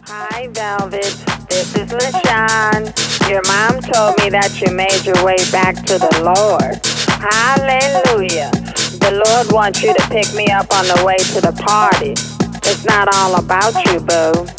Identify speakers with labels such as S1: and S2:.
S1: Hi, Velvet. This is LaShawn. Your mom told me that you made your way back to the Lord. Hallelujah. The Lord wants you to pick me up on the way to the party. It's not all about you, boo.